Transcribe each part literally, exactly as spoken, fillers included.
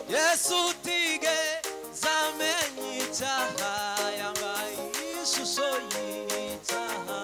Yesu tige zamenye icyaha yambaye ishusho y'icyaha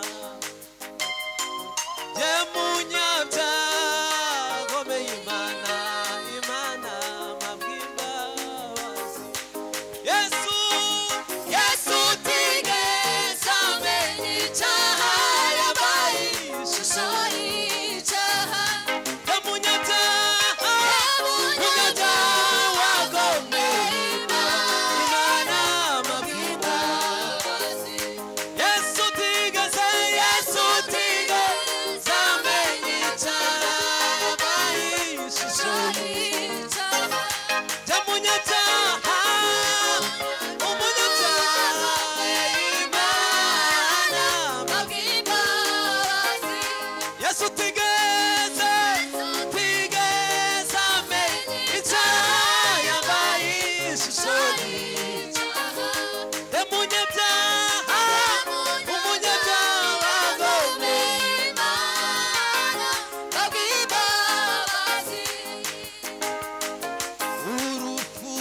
ye munyabyaha gomeye Imana Imana mabwimbabazi Yesu Yesu tige zamenye icyaha yambaye ishusho y'icyaha ye munyabyaha munyabyaha gomeye Imana mabwimbabazi Yesu tige Yesu tige zamenye icyaha yambaye ishusho y'icyaha ye munyabyaha umunyabyaha Imana mabwimbabazi Yesu tigeze tigeze amenye icyaha yambaye ishusho y'icyaha ye munyabyaha umunyabyaha gomeye Imana mabwimbabazi urupfu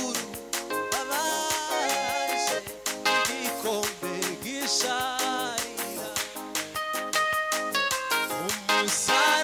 rubabaje igikombe gisharira umusaraba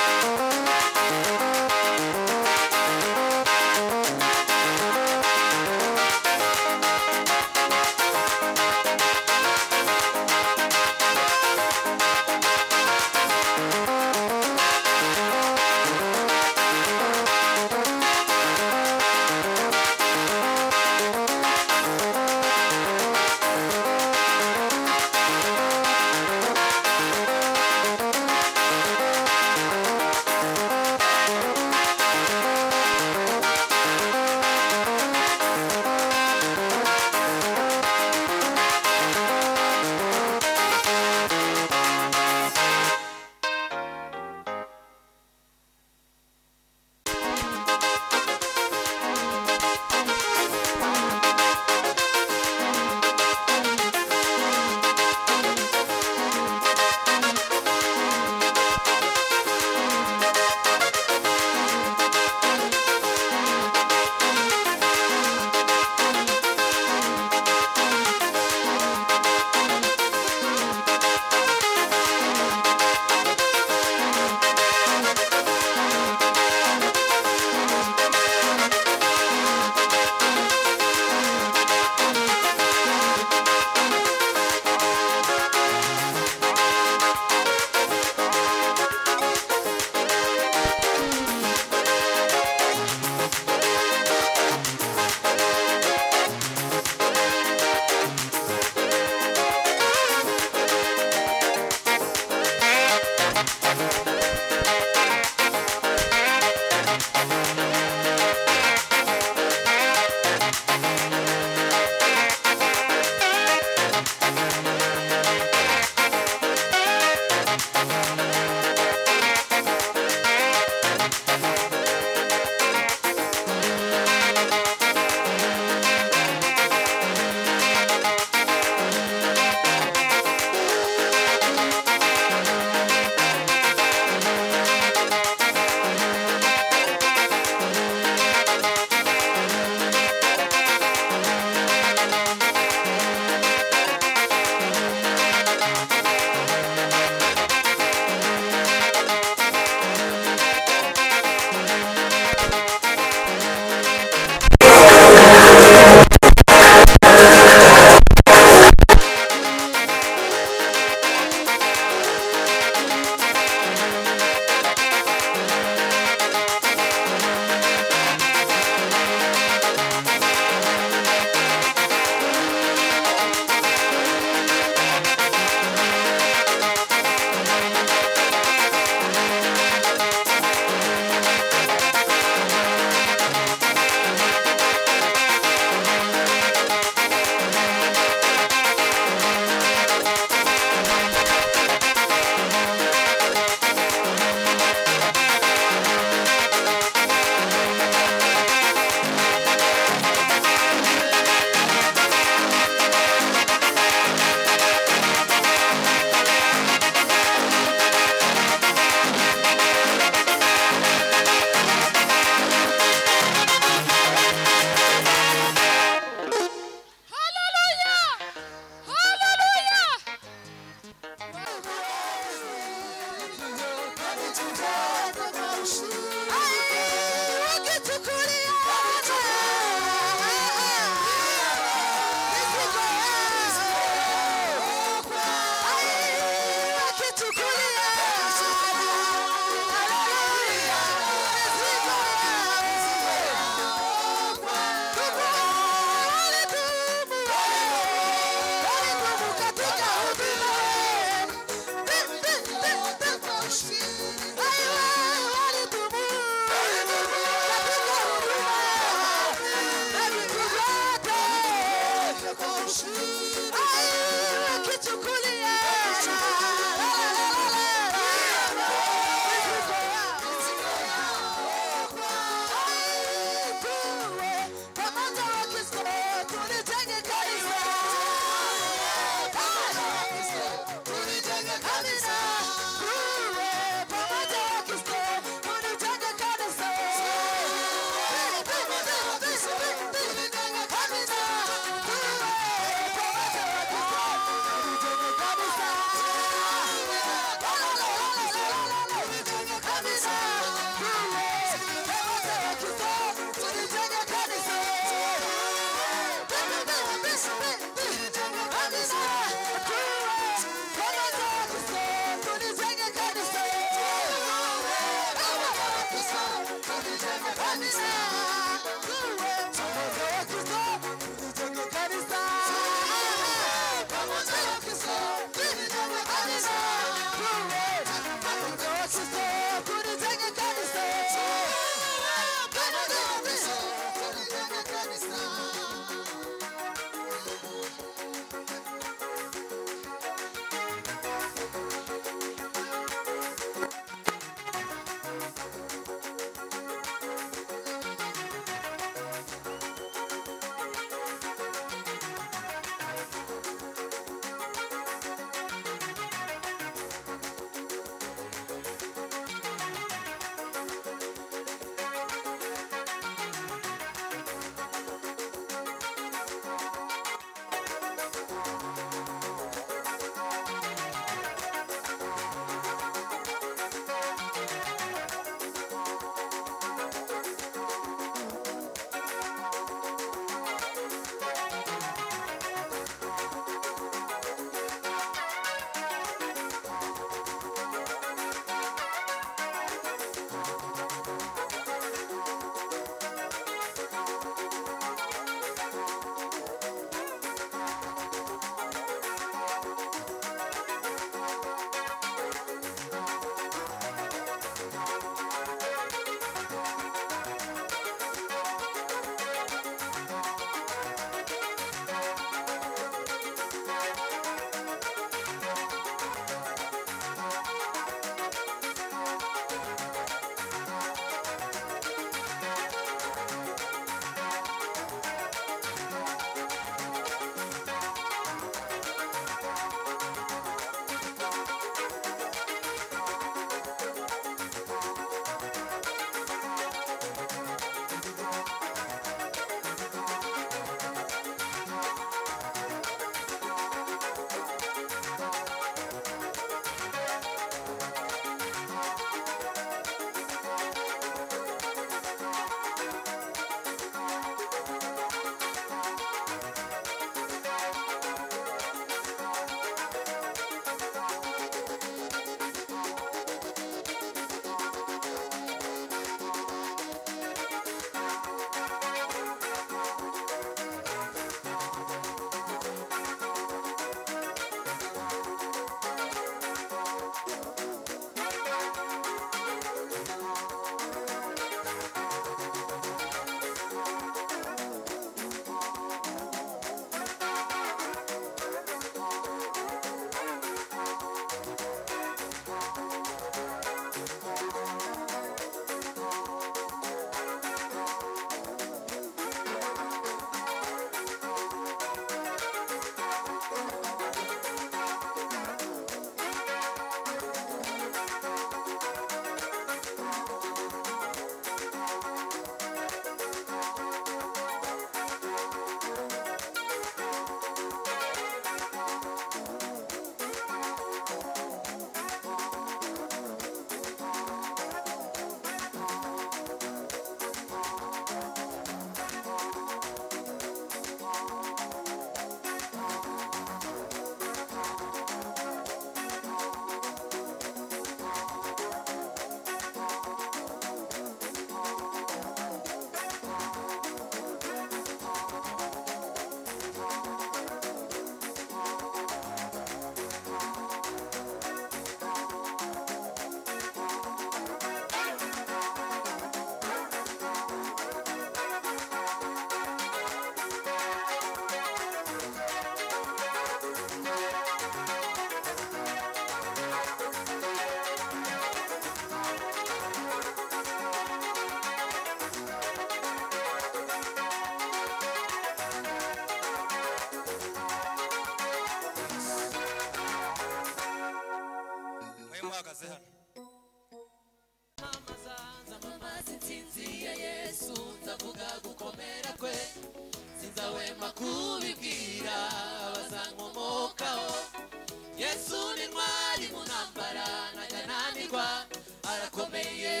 atananirwa arakomeye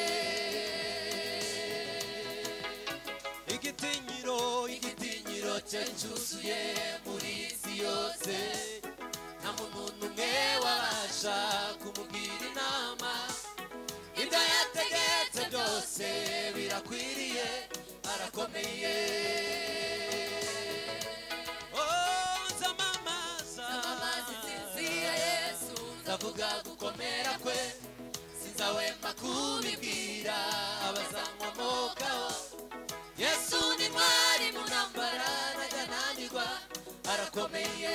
igitinyiro igitinyiro cye cyuzuye muri isi yose nta muntu n'umwe wabasha kumubwira inama ibyo yategetse byose birakwiriye arakomeye ndavuga gukomera kwe sinzahwema kubibwira abazankomokaho Yesu ni ntwari mu ntambara ntagananirwa arakomeye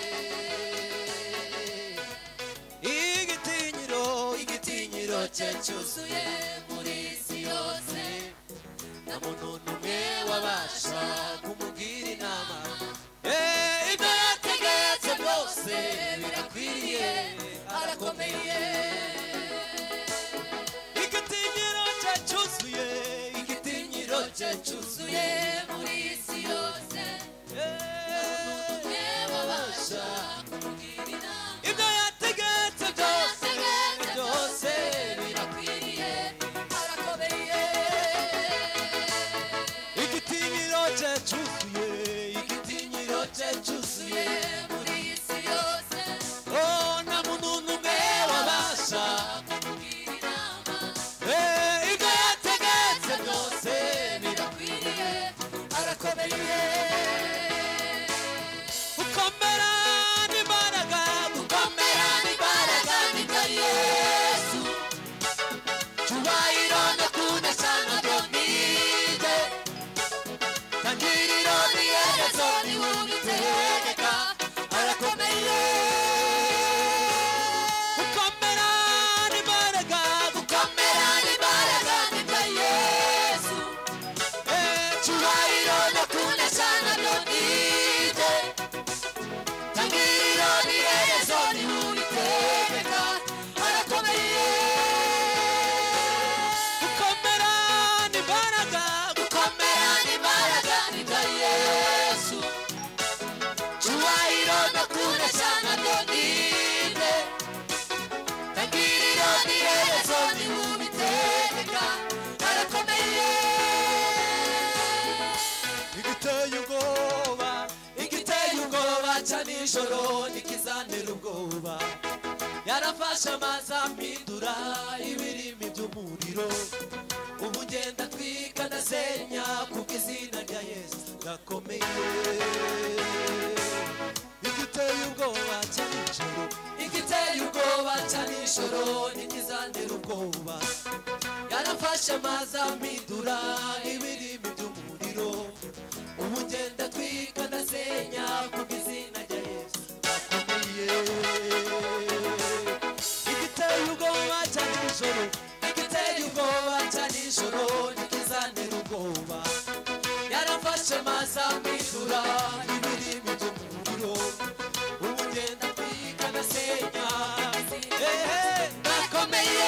igitinyiro igitinyiro cye cyuzuye muri isi yose nta muntu n'umwe wabasha kumubwira inama ibyo yategetse byose birakwiriye arakomeye igitinyiro cye cyuzuye igitinyiro cye cyuzuye muri isi yose umwe wabasha kumubwira inama ibyo yategetse byose byose birakwiriye arakomeye igitinyiro cye cyuzuye igitinyiro cye cyuzuye muri isi yose nijoro nikizanira ubwoba yarafashe amazi ampindura ibirimi by'umuriro ubu ngenda twika ndasenya kubw'izina rya Yesu ndakomeye igiteye ubwoba cya nijoro igiteye ubwoba cya nijoro nikizanira ubwoba yarafashe amazi ampindura ibirimi by'umuriro ubu ngenda twika ndasenya kubw'izina rya Yesu ndakomeye igiteye ubwoba cya nijoro igiteye ubwoba cya nijoro nikizanira ubwoba yarafashe amazi ampindura ibirimi by'umuriro ubu ngenda twika ndasenya ndakomeye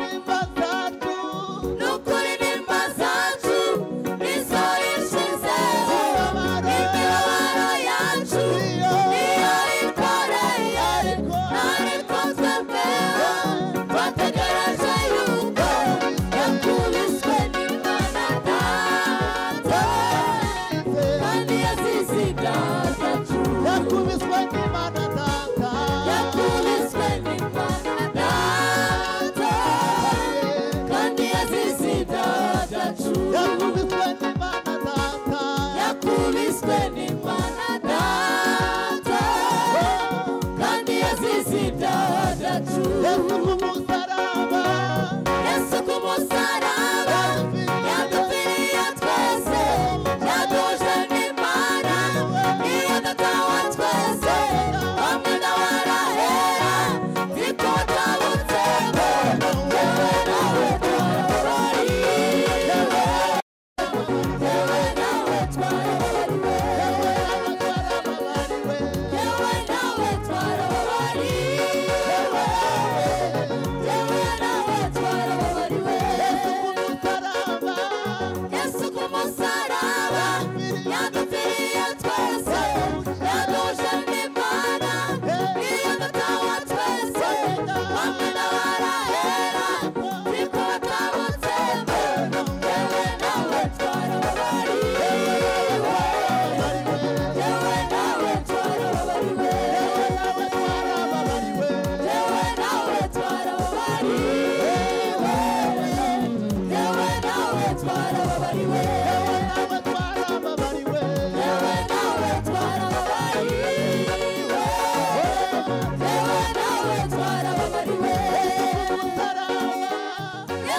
Nukuri nimba zacu nizo yishize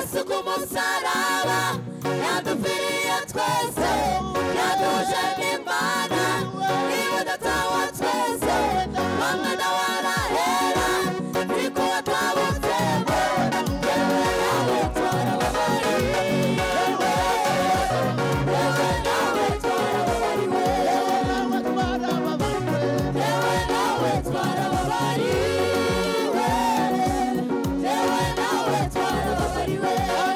Yesu kumusaraba yadupfiriye twese yaduhuje n'Imana niwe data wa twese Mwana warahera niko watabutsemo yewe nawe twarababariwe yewe nawe twarababariwe yewe nawe twarababariwe yewe nawe twarababariwe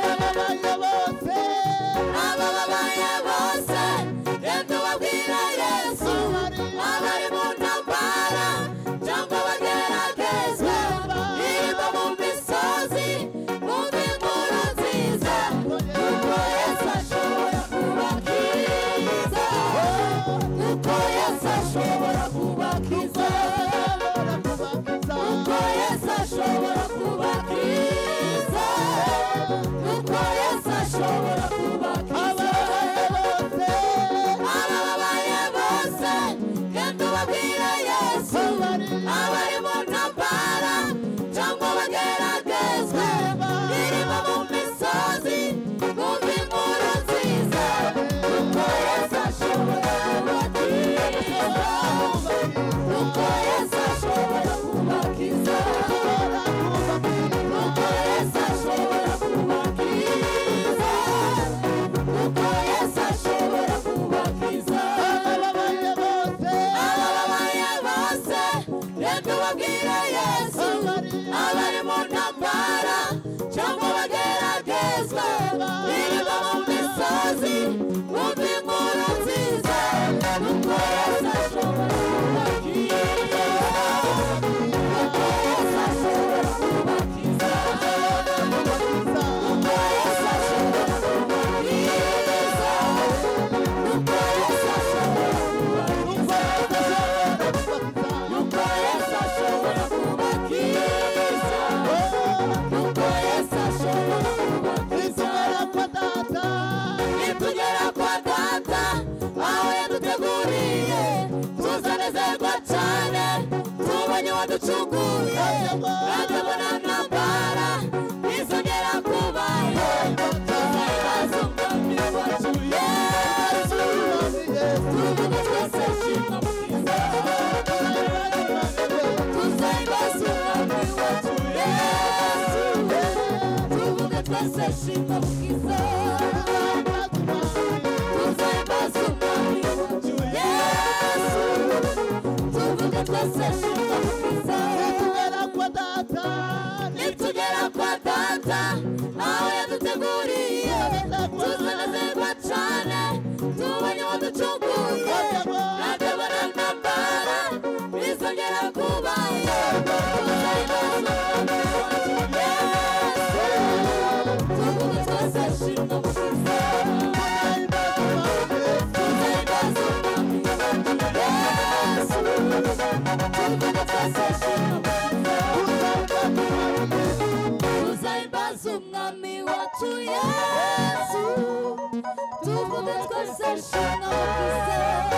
abababaye bose reka babwira Yesu abari mu ntambara cyangwa bageragezwa niba mu misozi bumva inkuru nziza kuko Yesu ashobora kubakiza kuko Yesu ashobora kubakiza kuko Yesu ashobora kubakiza kuko Yesu ashobora kubakiza abababaye bose genda ubabwira Yesu abari mu ntambara cyangwa bageragezwa niba mu misozi bumva inkuru nziza kuko Yesu ashobora kubakiza kuko Yesu ashobora kubakiza kuko Yesu ashobora kubakiza kuko Yesu ashobora kubakiza abababaye bose reka ubabwire Yesu abari mu ntambara cyangwa bageragezwa niba mu misozi bumva inkuru nziza kuko Yesu ashobora kubakiza kuko Yesu ashobora kubakiza kuko Yesu ashobora kubakiza kuko Yesu ashobora kubakiza kuko Yesu ashobora kubakiza kuko Yesu ashobora kubakiza nitugera kwa data aho yaduteguriye tuzanezerwa cyane tubonye waducunguye atabona ntambara izongera kubayo tuzayibaza umwami wacu Yesu tuvuge twese shimwa mukiza tuzayibaza umwami wacu Yesu tuvuge twese shimwa mukiza tuzayibaza umwami wacu Yesu tuvuge twese shimwa mukiza nitugera kwa data aho yaduteguriye tuzanezerwa cyane tubonye waducunguye atabona ntambara izongera kubayo tuzayibaza umwami wacu Yesu tuvuge twese shimwa mukiza tuzayibaza umwami wacu Yesu tuvuge twese shimwa mukiza tuzayibaza umwami wacu Yesu tuvuge twese shimwa mukiza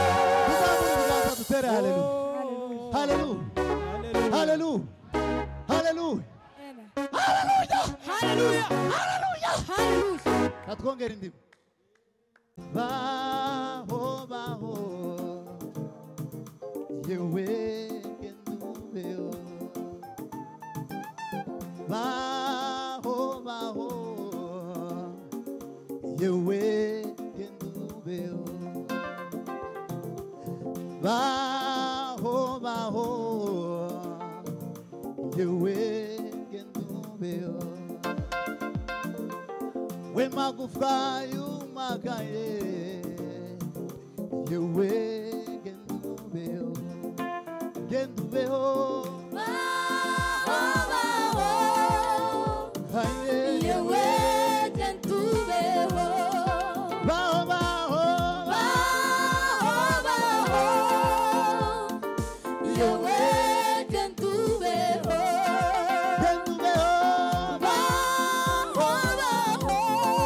Hallelujah. Hallelujah. Hallelujah. Hallelujah. Hallelujah Hallelujah. Hallelujah Natwongera indimi. Baho baho yewe kendubeo. Baho baho yewe kendubeo. Baho baho yewe kendubeo. We magufwa yumagaye yewe kendubeo. Kendubeo baho baho haye yewe kentubeho baho baho baho baho yewe kentubeho kendubeo baho baho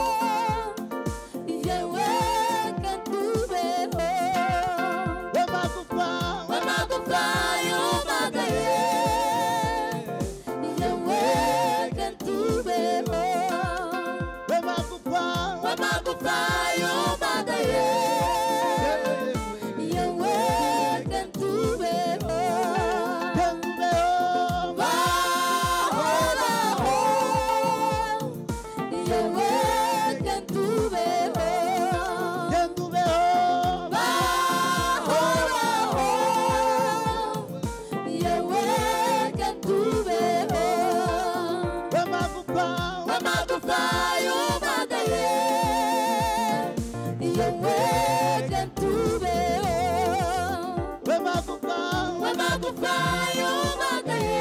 yewe kentubeho we magufwa we magufwa yumagaye magufa yumagaye yewe gentubeho we magufa we magufa yumagaye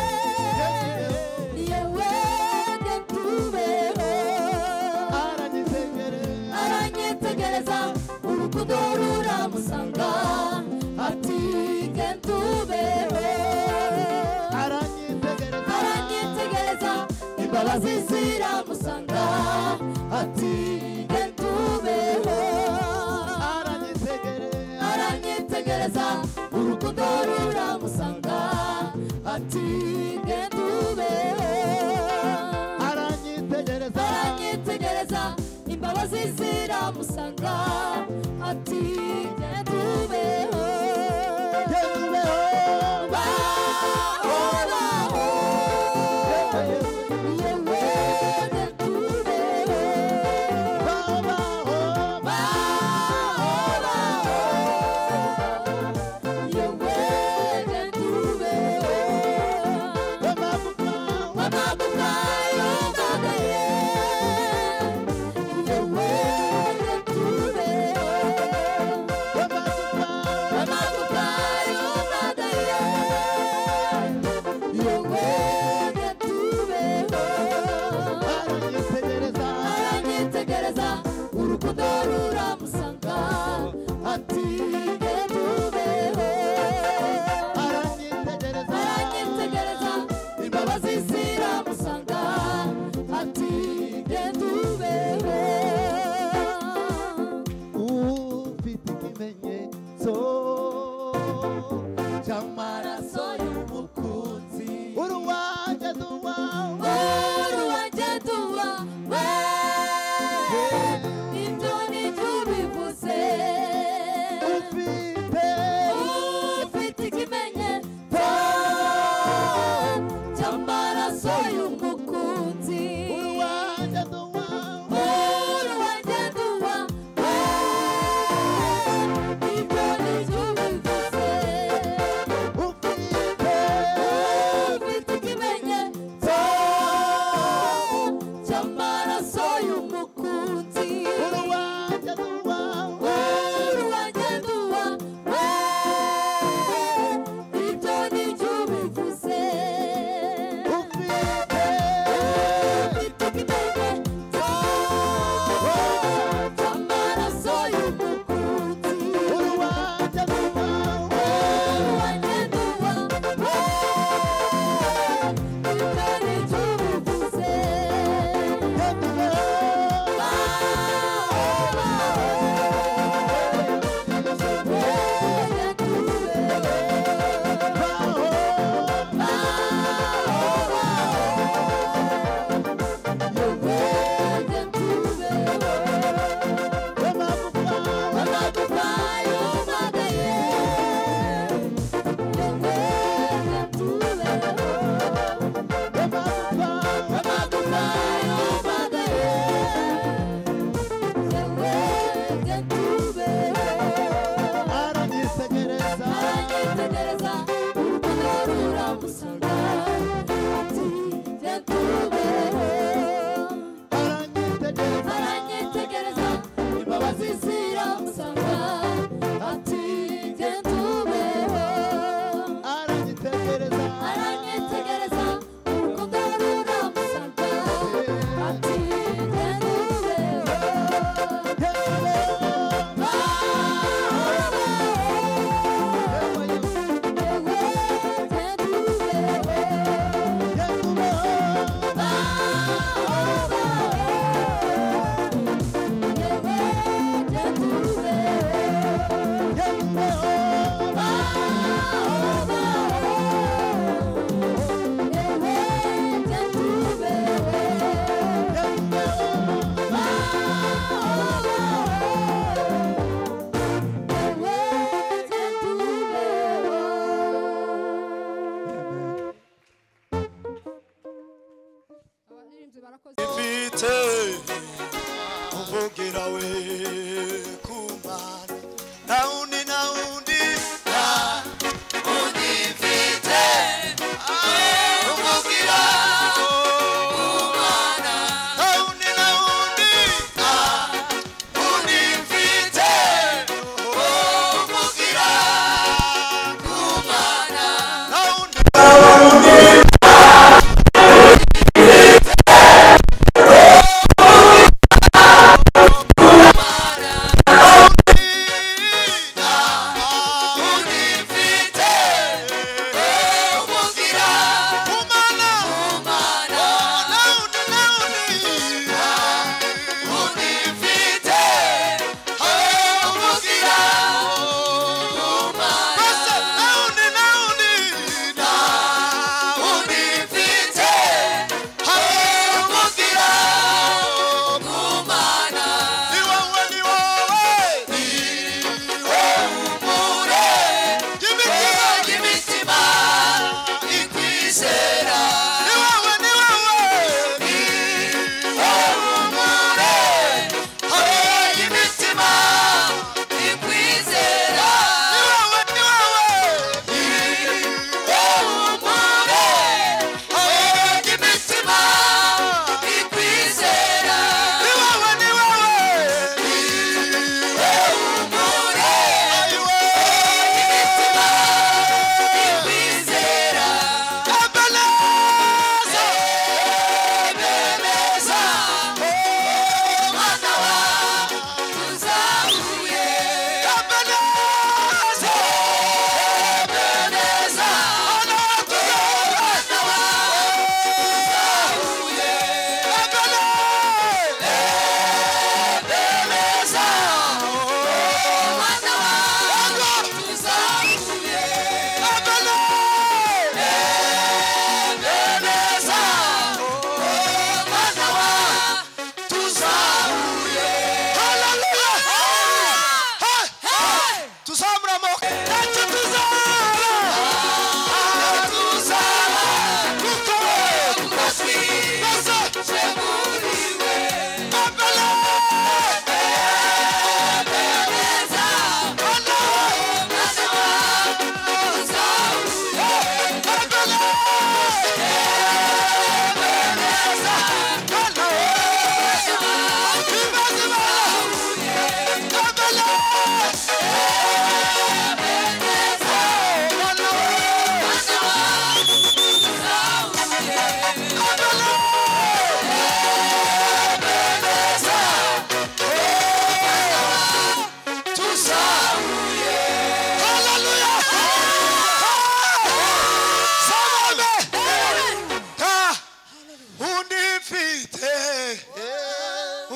yewe gentubeho aranyitegereza aranyitegereza urukundo ruramusanga ati gentubeho aranyitegereza aranyitegereza imbabazi ziramusanga ati gentubeho aranyitegereza aranyitegereza urukundo ruramusanga ati gentubeho aranyitegereza aranyitegereza imbabazi ziramusanga ati gentubeho gentubeho baho baho yewe gentubeho baho baho baho baho yewe gentubeho we magufa wamagufa yumagaye yewe gentubeho we magufa wamagufa yumagaye yewe gentubeho aranyitegereza aranyitegereza urukundo ruramusanga ati gentubeho aranyitegereza aranyitegereza imbabazi ziramusanga ati gentubeho ufite ikimenyetso cy'amaraso y'umukunzi uruwanjye duwawe uruwanjye duwawe ibyo nibyo bivuze ufite ufite ikimenyetso cy'amaraso y'umukunzi uruwanjye duwawe uruwanjye duwawe ibyo nibyo bivuze ufite ufite ikimenyetso cy'amaraso y'umukunzi uruwanjye duwawe uruwanjye duwawe ibyo nibyo bivuze ufite ufite ikimenyetso cy'amaraso y'umukunzi uruwanjye duwawe uruwanjye duwawe ibyo nibyo bivuze aranyitegereza aranyitegereza urukundo ruramusanga ati gentubeho aranyitegereza aranyitegereza imbabazi ziramusanga ati gentubeho aranyitegereza aranyitegereza urukundo ruramusanga ati gentubeho ifite uvugira we kumana na undi na undi na undi ifite uvugira kumana na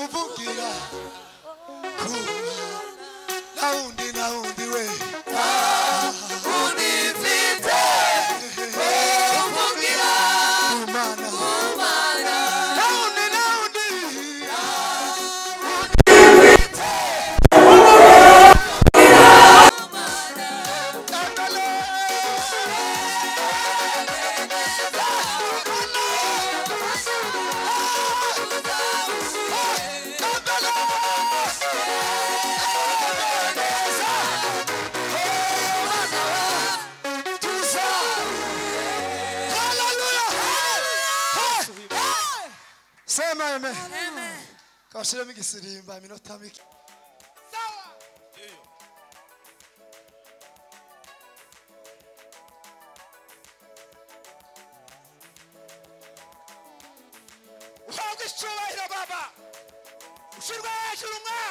kuvugira kuba naundi naundi we unifite kuvugira umana umana naundi naundi sema amen. Amen. Kashiremo igisirimba iminota mike. Sawa. Iyo. Uhabwe icyubahiro baba. Ushirwa hejuru mwa.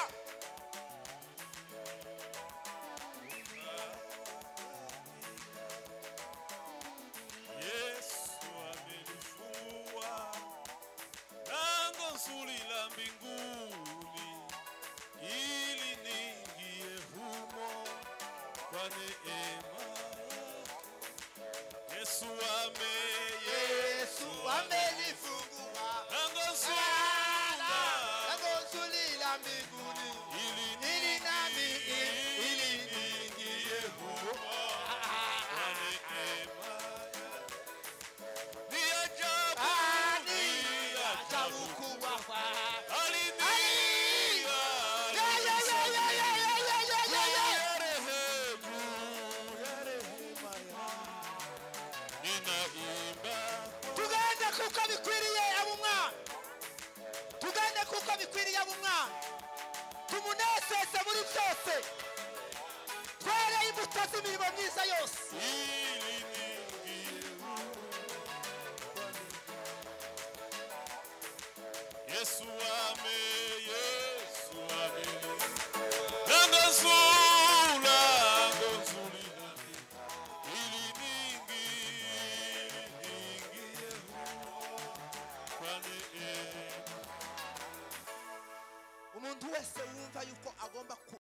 Yesu amenifungua lango zuri la mbinguni ili niingie humo kwa neema yake. Yesu ame Yesu amenifungua lango zuri lango zuri la mbinguni ili ili nami ili niingie humo kwa neema yake. Ni ajabu, ani ni ajabu kubwa kwa Hallelujah. yeah yeah yeah yeah yeah yeah yeah yeah tugende kuko bikwiriye abumwa tugende kuko bikwiriye abumwa tumunezeze muri byose twere imbuto z'imirimo myiza yose Yesu ame, Yesu ame. Nangazula, nangazula. Ili ningi, ningi kwa neema. umuntu wese yumva yuko agomba